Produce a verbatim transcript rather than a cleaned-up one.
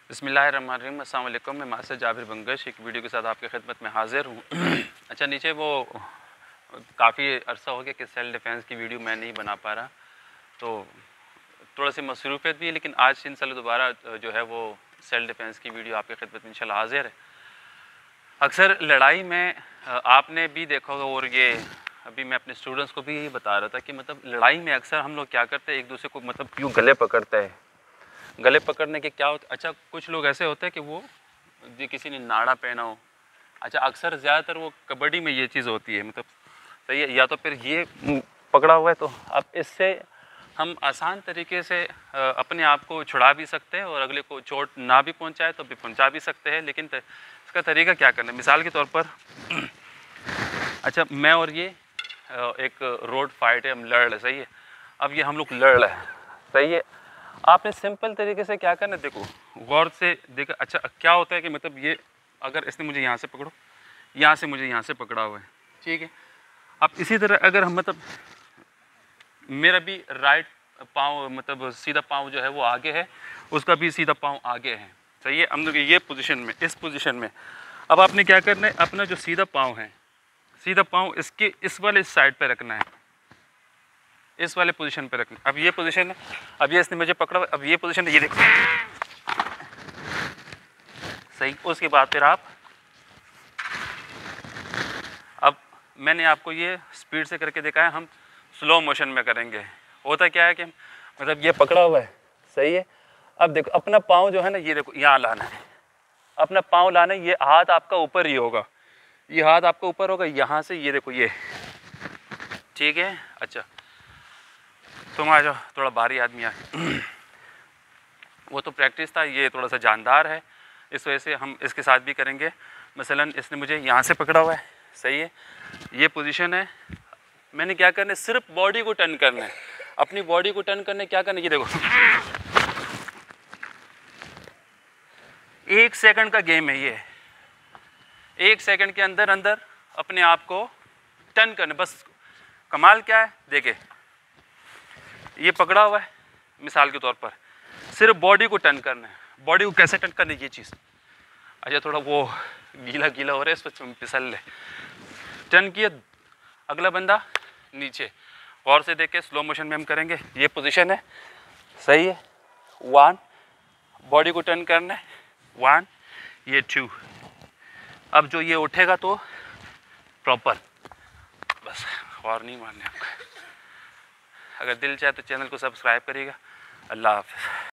बिस्मिल्लाहिर्रहमानिर्रहीम। अस्सलाम वालेकुम। मैं मास्टर जाबिर बंगश एक वीडियो के साथ आपकी खिदमत में हाज़िर हूँ। अच्छा, नीचे वो काफ़ी अरसा हो गया कि सेल्फ़ डिफेंस की वीडियो मैं नहीं बना पा रहा, तो थोड़ा सी मसरूफ़ियत भी है, लेकिन आज इंशाल्लाह दोबारा जो है वो सेल्फ़ डिफेंस की वीडियो आपकी खिदमत में इंशाल्लाह हाज़िर है। अक्सर लड़ाई में आपने भी देखा होगा, और ये अभी मैं अपने स्टूडेंट्स को भी यही बता रहा था कि मतलब लड़ाई में अक्सर हम लोग क्या करते हैं, एक दूसरे को मतलब क्यों गले पकड़ते हैं। गले पकड़ने के क्या होता है, अच्छा कुछ लोग ऐसे होते हैं कि वो जो किसी ने नाड़ा पहना हो, अच्छा अक्सर ज़्यादातर वो कबड्डी में ये चीज़ होती है, मतलब सही है, या तो फिर ये पकड़ा हुआ है, तो अब इससे हम आसान तरीके से अपने आप को छुड़ा भी सकते हैं और अगले को चोट ना भी पहुंचाए तो भी पहुंचा भी सकते हैं। लेकिन इसका तरीका क्या करना है, मिसाल के तौर पर अच्छा मैं और ये एक रोड फाइट है, हम लड़ रहे, सही है, अब ये हम लोग लड़ रहे हैं, सही है, आपने सिंपल तरीके से क्या करना है, देखो गौर से देखो। अच्छा क्या होता है कि मतलब ये अगर इसने मुझे यहाँ से पकड़ो, यहाँ से मुझे यहाँ से पकड़ा हुआ है, ठीक है, अब इसी तरह अगर हम मतलब मेरा भी राइट पाँव मतलब सीधा पाँव जो है वो आगे है, उसका भी सीधा पाँव आगे है, सही है, हम लोग ये पोजीशन में, इस पोजीशन में अब आपने क्या करना है, अपना जो सीधा पाँव है, सीधा पाँव इसके इस वाले साइड पे रखना है, इस वाले पोजीशन पे रखना। अब ये पोजीशन है, अब ये इसने मुझे पकड़ा, अब ये पोजीशन है, ये देखो, सही। उसके बाद फिर आप, अब मैंने आपको ये स्पीड से करके दिखाया, हम स्लो मोशन में करेंगे। होता क्या है कि मतलब ये पकड़ा हुआ है, सही है, अब देखो अपना पाँव जो है ना, ये देखो यहाँ लाना है, अपना पाँव लाना है, ये हाथ आपका ऊपर ही होगा, ये हाथ आपका ऊपर होगा, यहाँ से ये देखो ये, ठीक है। अच्छा तुम आ जाओ, थोड़ा भारी आदमी आ वो तो प्रैक्टिस था, ये थोड़ा सा जानदार है, इस वजह से हम इसके साथ भी करेंगे। मसलन इसने मुझे यहाँ से पकड़ा हुआ है, सही है, ये पोजीशन है, मैंने क्या करना है, सिर्फ बॉडी को टर्न करना है, अपनी बॉडी को टर्न करने क्या करना है, ये देखो एक सेकंड का गेम है ये, एक सेकंड के अंदर अंदर अपने आप को टर्न करना, बस कमाल क्या है, देखे ये पकड़ा हुआ है, मिसाल के तौर पर सिर्फ बॉडी को टर्न करना है, बॉडी को कैसे टर्न करना है, ये चीज़। अच्छा थोड़ा वो गीला गीला हो रहा है, इस पर फिसल ले, टर्न किया, अगला बंदा नीचे, गौर से देख के स्लो मोशन में हम करेंगे, ये पोजीशन है, सही है, वन, बॉडी को टर्न करना है, वन, ये टू, अब जो ये उठेगा तो प्रॉपर, बस और नहीं मारने आपका। अगर दिल चाहे तो चैनल को सब्सक्राइब करिएगा। अल्लाह हाफ़िज़।